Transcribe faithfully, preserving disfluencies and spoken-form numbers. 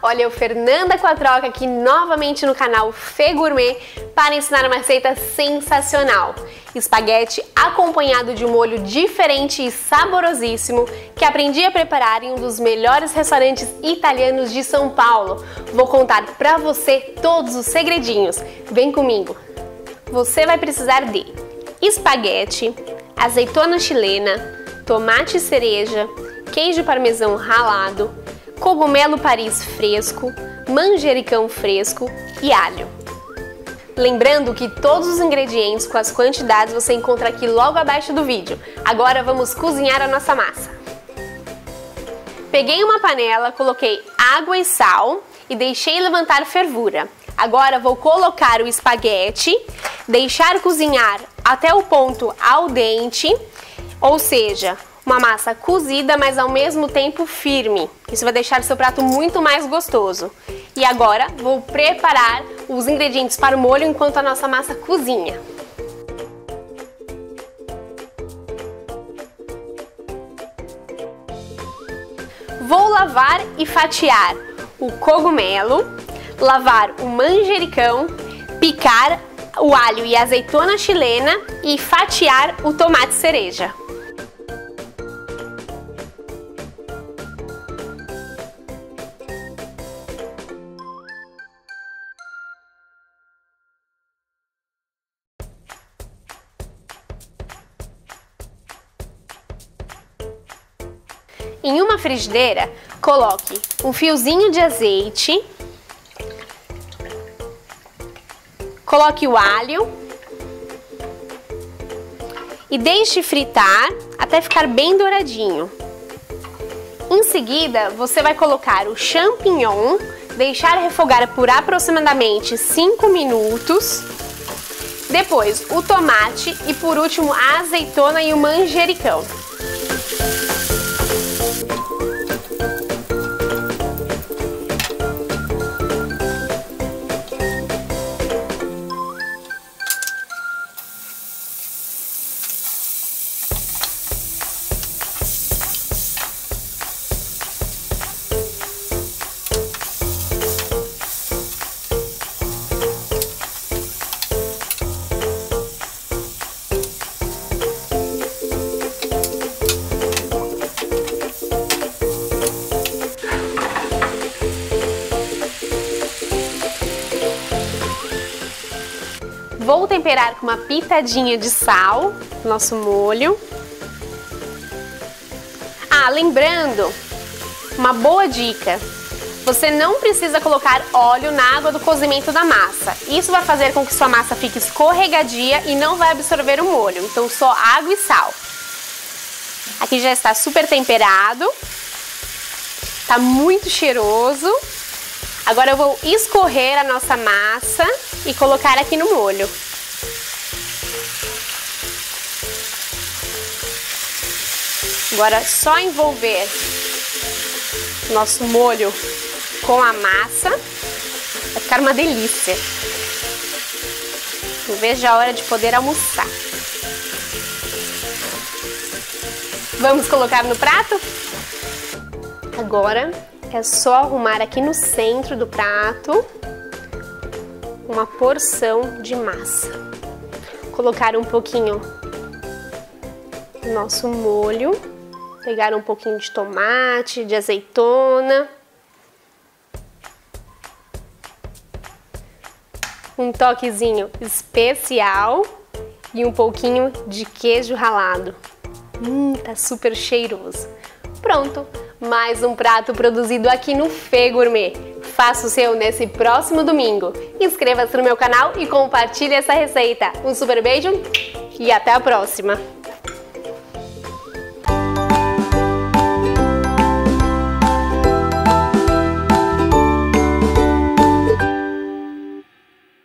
Olha, eu, Fernanda Quattroca, aqui novamente no canal Fê Gourmet para ensinar uma receita sensacional. Espaguete acompanhado de um molho diferente e saborosíssimo que aprendi a preparar em um dos melhores restaurantes italianos de São Paulo. Vou contar pra você todos os segredinhos. Vem comigo! Você vai precisar de espaguete, azeitona chilena, tomate cereja, queijo parmesão ralado, cogumelo Paris fresco, manjericão fresco e alho. Lembrando que todos os ingredientes com as quantidades você encontra aqui logo abaixo do vídeo. Agora vamos cozinhar a nossa massa. Peguei uma panela, coloquei água e sal e deixei levantar fervura. Agora vou colocar o espaguete, deixar cozinhar até o ponto al dente, ou seja, uma massa cozida, mas ao mesmo tempo firme. Isso vai deixar o seu prato muito mais gostoso. E agora vou preparar os ingredientes para o molho enquanto a nossa massa cozinha. Vou lavar e fatiar o cogumelo, lavar o manjericão, picar o alho e a azeitona chilena e fatiar o tomate cereja. Em uma frigideira, coloque um fiozinho de azeite, coloque o alho e deixe fritar até ficar bem douradinho. Em seguida, você vai colocar o champignon, deixar refogar por aproximadamente cinco minutos. Depois, o tomate e por último a azeitona e o manjericão. Vou temperar com uma pitadinha de sal, nosso molho. Ah, lembrando, uma boa dica, você não precisa colocar óleo na água do cozimento da massa. Isso vai fazer com que sua massa fique escorregadia e não vai absorver o molho, então só água e sal. Aqui já está super temperado, tá muito cheiroso. Agora eu vou escorrer a nossa massa e colocar aqui no molho. Agora é só envolver nosso molho com a massa, vai ficar uma delícia. Não vejo a hora de poder almoçar. Vamos colocar no prato? Agora é só arrumar aqui no centro do prato uma porção de massa. Colocar um pouquinho do nosso molho, pegar um pouquinho de tomate, de azeitona, um toquezinho especial e um pouquinho de queijo ralado. Hum, tá super cheiroso. Pronto! Mais um prato produzido aqui no Fê Gourmet. Faça o seu nesse próximo domingo. Inscreva-se no meu canal e compartilhe essa receita. Um super beijo e até a próxima!